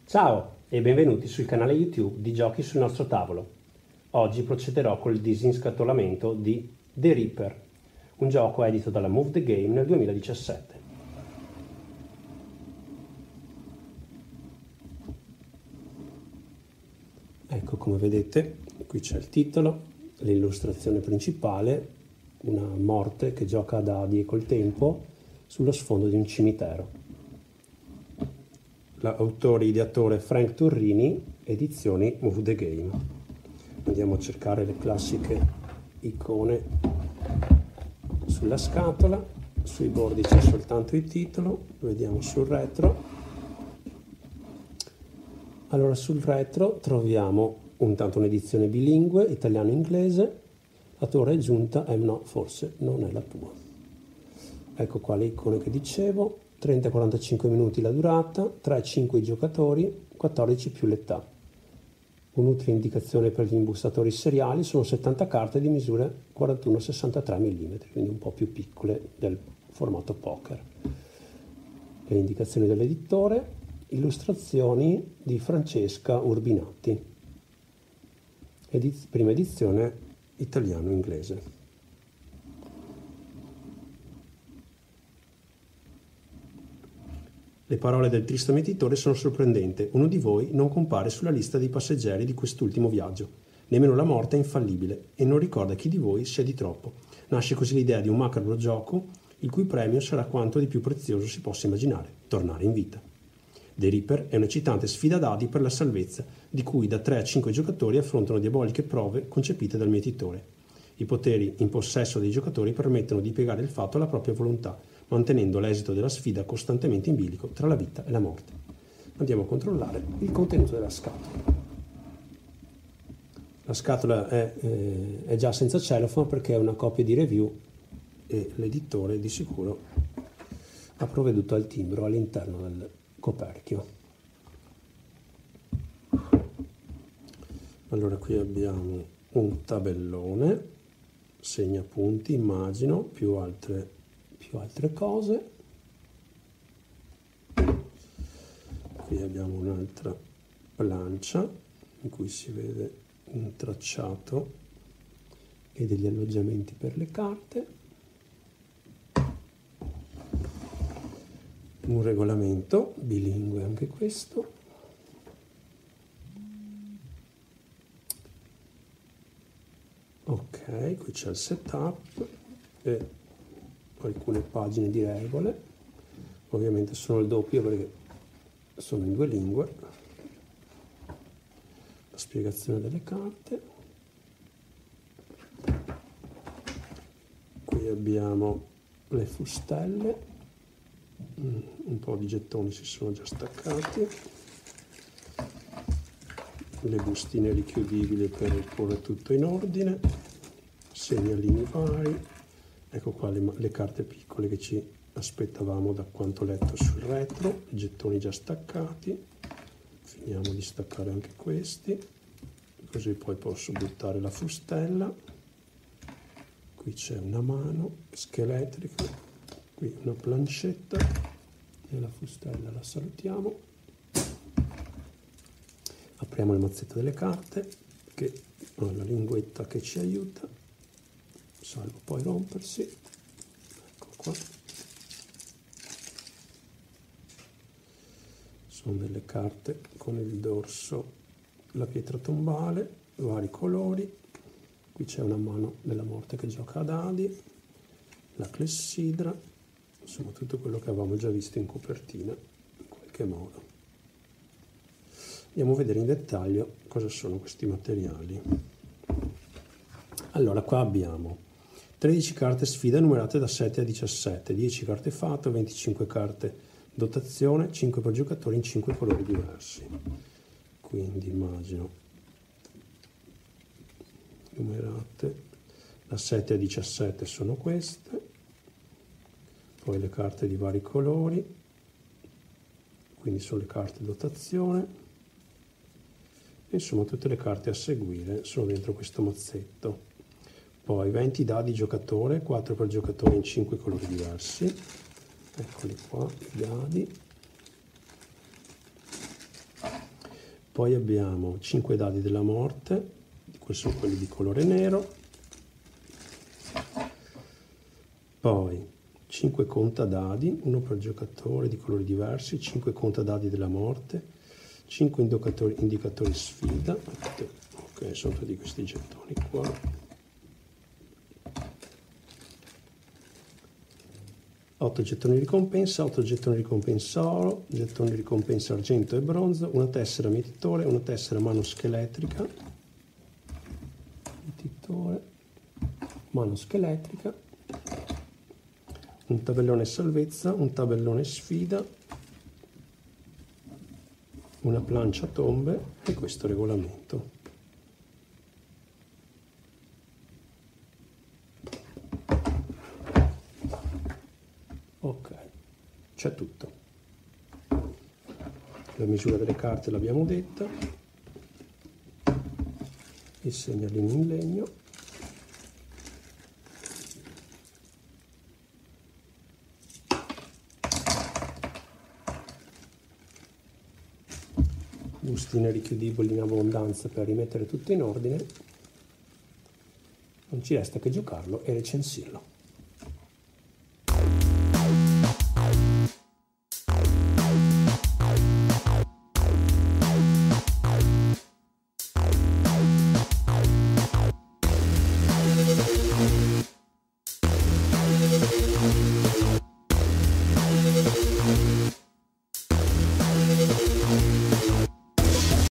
Ciao e benvenuti sul canale YouTube di Giochi sul nostro tavolo. Oggi procederò col disinscatolamento di The Reaper, un gioco edito dalla Move the Game nel 2017. Ecco, come vedete, qui c'è il titolo, l'illustrazione principale, una morte che gioca a dadi e col tempo sullo sfondo di un cimitero. L'autore e ideatore Frank Turrini, edizioni Move the Game. Andiamo a cercare le classiche icone sulla scatola, sui bordi c'è soltanto il titolo, vediamo sul retro. Allora sul retro troviamo intanto un'edizione bilingue, italiano-inglese, la tua è giunta, no, forse non è la tua. Ecco qua le icone che dicevo, 30-45 minuti la durata, 3-5 i giocatori, 14 più l'età. Un'utile indicazione per gli imbustatori seriali, sono 70 carte di misure 41-63 mm, quindi un po' più piccole del formato poker. Le indicazioni dell'editore, illustrazioni di Francesca Urbinati, prima edizione italiano-inglese. Le parole del triste mietitore sono sorprendenti. Uno di voi non compare sulla lista dei passeggeri di quest'ultimo viaggio. Nemmeno la morte è infallibile e non ricorda chi di voi sia di troppo. Nasce così l'idea di un macabro gioco il cui premio sarà quanto di più prezioso si possa immaginare: tornare in vita. The Reaper è un'eccitante sfida dadi per la salvezza, di cui da 3 a 5 giocatori affrontano diaboliche prove concepite dal mietitore. I poteri in possesso dei giocatori permettono di piegare il fatto alla propria volontà, mantenendo l'esito della sfida costantemente in bilico tra la vita e la morte. Andiamo a controllare il contenuto della scatola. La scatola è già senza cellophane perché è una copia di review e l'editore di sicuro ha provveduto al timbro all'interno del coperchio. Allora qui abbiamo un tabellone, segnapunti, immagino, più altre cose. Qui abbiamo un'altra plancia in cui si vede un tracciato e degli alloggiamenti per le carte. Un regolamento bilingue anche questo. Ok, qui c'è il setup e alcune pagine di regole, ovviamente sono il doppio perché sono in 2 lingue. La spiegazione delle carte. Qui abbiamo le fustelle, un po' di gettoni si sono già staccati, le bustine richiudibili per porre tutto in ordine, segnalini vari. Ecco qua le carte piccole che ci aspettavamo da quanto letto sul retro, i gettoni già staccati. Finiamo di staccare anche questi, così poi posso buttare la fustella. Qui c'è una mano scheletrica, qui una plancetta e la fustella la salutiamo. Apriamo il mazzetto delle carte che ha la linguetta che ci aiuta, salvo poi rompersi. Ecco qua. Sono delle carte con il dorso, la pietra tombale, vari colori. Qui c'è una mano della morte che gioca a dadi, la clessidra, insomma tutto quello che avevamo già visto in copertina in qualche modo. Andiamo a vedere in dettaglio cosa sono questi materiali. Allora, qua abbiamo 13 carte sfida numerate da 7 a 17, 10 carte fatto, 25 carte dotazione, 5 per giocatore in 5 colori diversi. Quindi immagino numerate da 7 a 17 sono queste, poi le carte di vari colori, quindi sono le carte dotazione. Insomma tutte le carte a seguire sono dentro questo mazzetto. Poi 20 dadi giocatore, 4 per giocatore in 5 colori diversi. Eccoli qua i dadi. Poi abbiamo 5 dadi della morte, questi sono quelli di colore nero. Poi 5 contadadi, uno per giocatore di colori diversi, 5 contadadi della morte, 5 indicatori sfida. Ok, sono tutti questi gettoni qua. 8 gettoni di ricompensa, 8 gettoni di ricompensa oro, gettoni di ricompensa argento e bronzo, una tessera mietitore, una tessera mano scheletrica, mietitore, mano scheletrica, un tabellone salvezza, un tabellone sfida, una plancia tombe e questo regolamento. Ok, c'è tutto. La misura delle carte l'abbiamo detta, il segnalino in legno, bustine richiudibili in abbondanza per rimettere tutto in ordine. Non ci resta che giocarlo e recensirlo.